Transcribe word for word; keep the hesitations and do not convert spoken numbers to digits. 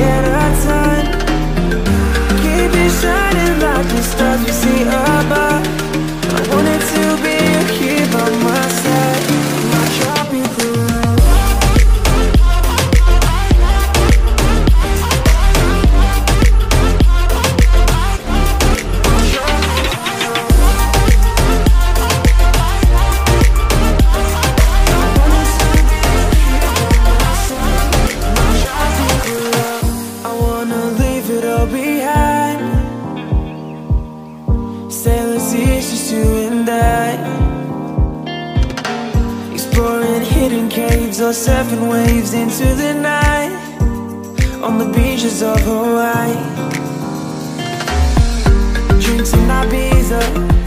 at a time. Keep it shining like the stars we see above. I wanted to be here by my side, my tropical love. Or surfing waves into the night on the beaches of Hawaii. Drinks in Ibiza,